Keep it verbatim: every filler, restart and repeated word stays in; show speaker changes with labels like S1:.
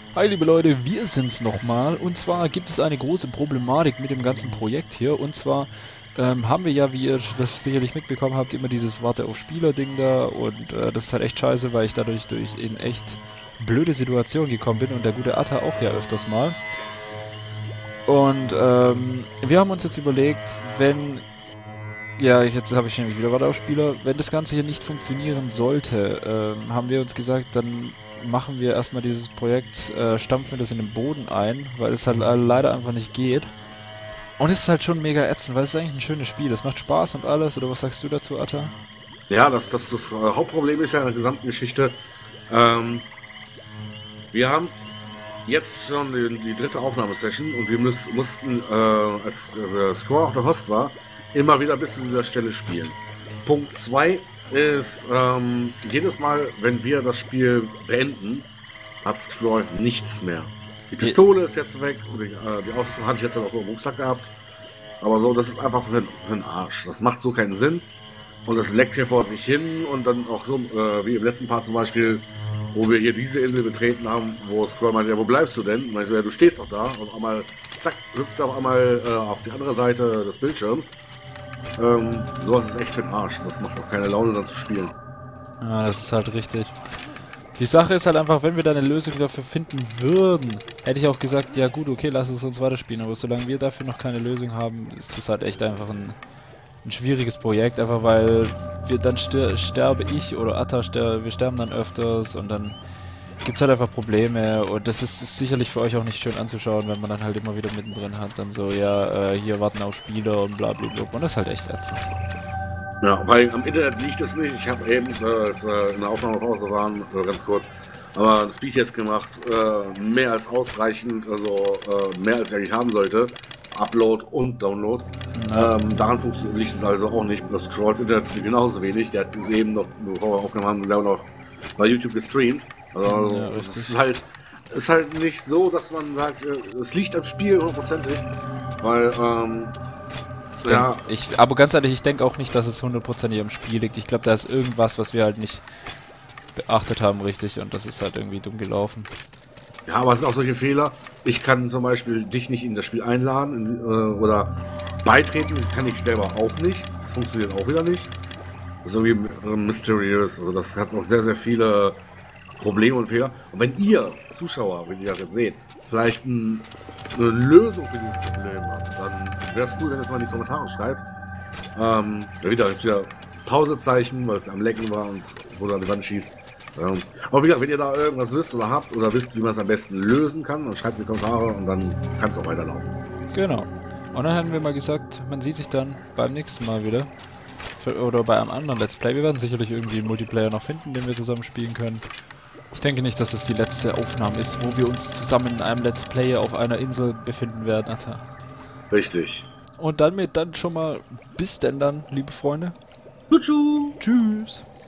S1: Hi liebe Leute, wir sind's nochmal und zwar gibt es eine große Problematik mit dem ganzen Projekt hier und zwar ähm, haben wir ja, wie ihr das sicherlich mitbekommen habt, immer dieses Warte auf Spieler-Ding da und äh, das ist halt echt scheiße, weil ich dadurch durch in echt blöde Situationen gekommen bin und der gute Atta auch ja öfters mal. Und ähm, wir haben uns jetzt überlegt, wenn, ja jetzt habe ich nämlich wieder Warte auf Spieler, wenn das Ganze hier nicht funktionieren sollte, ähm, haben wir uns gesagt, dann machen wir erstmal dieses Projekt, äh, stampfen wir das in den Boden ein, weil es halt le- leider einfach nicht geht. Und es ist halt schon mega ätzend, weil es ist eigentlich ein schönes Spiel. Es macht Spaß und alles, oder was sagst du dazu, Atta?
S2: Ja, das, das, das äh, Hauptproblem ist ja in der gesamten Geschichte, ähm, wir haben jetzt schon die, die dritte Aufnahmesession und wir müß, mussten, äh, als der Score auch der Host war, immer wieder bis zu dieser Stelle spielen. Punkt zwei ist, ähm, jedes Mal, wenn wir das Spiel beenden, hat Scroll nichts mehr. Die Pistole ist jetzt weg, und die, äh, die Ausrüstung hatte ich jetzt noch so im Rucksack gehabt, aber so, das ist einfach für, für den Arsch. Das macht so keinen Sinn. Und das leckt hier vor sich hin und dann auch so, äh, wie im letzten Part zum Beispiel, wo wir hier diese Insel betreten haben, wo Scroll meinte, ja, wo bleibst du denn? Und ich so, ja, du stehst doch da und auf einmal, zack, hüpft er auf einmal äh, auf die andere Seite des Bildschirms. Ähm, sowas ist echt für den Arsch. Das macht auch keine Laune, dann zu spielen.
S1: Ja, das ist halt richtig. Die Sache ist halt einfach, wenn wir da eine Lösung dafür finden würden, hätte ich auch gesagt, ja gut, okay, lass es uns weiterspielen. Aber solange wir dafür noch keine Lösung haben, ist das halt echt einfach ein, ein schwieriges Projekt. Einfach weil wir dann stir sterbe ich oder Atta, ster wir sterben dann öfters und dann gibt es halt einfach Probleme. Und das ist, ist sicherlich für euch auch nicht schön anzuschauen, wenn man dann halt immer wieder mittendrin hat, dann so, ja, äh, hier warten auf Spieler und bla bla bla. Und das ist halt echt ätzend.
S2: Ja, weil am Internet liegt es nicht. Ich habe eben, äh, als wir in der Aufnahmepause waren, äh, ganz kurz, aber ein Speedtest gemacht, äh, mehr als ausreichend, also äh, mehr als ich eigentlich haben sollte. Upload und Download.
S1: Ja.
S2: Ähm, daran liegt es also auch nicht. Das Scrolls Internet genauso wenig. Der hat eben noch, bevor wir aufgenommen haben, der noch bei YouTube gestreamt. Also,
S1: Ja,
S2: es
S1: richtig.
S2: ist halt, ist halt nicht so, dass man sagt, äh, es liegt am Spiel hundertprozentig, weil, ähm,
S1: Ich denk,
S2: ja,
S1: ich, aber ganz ehrlich, ich denke auch nicht, dass es hundertprozentig am Spiel liegt. Ich glaube, da ist irgendwas, was wir halt nicht beachtet haben, richtig. Und das ist halt irgendwie dumm gelaufen.
S2: ja, aber es sind auch solche Fehler. Ich kann zum Beispiel dich nicht in das Spiel einladen in, äh, oder beitreten, kann ich selber auch nicht. Das funktioniert auch wieder nicht. Das ist irgendwie äh, mysterious. Also das hat noch sehr, sehr viele Probleme und Fehler. Und wenn ihr, Zuschauer, wenn ihr das jetzt seht, vielleicht ein, eine Lösung für dieses Problem habt, dann wäre es cool, wenn ihr es mal in die Kommentare schreibt. Ähm, ja, wieder, jetzt wieder Pausezeichen, weil es am Lecken war und wurde an die Wand schießt. Ähm, aber wie gesagt, wenn ihr da irgendwas wisst oder habt oder wisst, wie man es am besten lösen kann, dann schreibt es in die Kommentare und dann kann es auch weiterlaufen.
S1: Genau. Und dann hätten wir mal gesagt, man sieht sich dann beim nächsten Mal wieder. Für, oder bei einem anderen Let's Play. Wir werden sicherlich irgendwie einen Multiplayer noch finden, den wir zusammen spielen können. Ich denke nicht, dass es die letzte Aufnahme ist, wo wir uns zusammen in einem Let's Play auf einer Insel befinden werden, Atta.
S2: Richtig.
S1: Und dann mit dann schon mal bis denn dann, liebe Freunde.
S2: Tschüss.
S1: Tschüss.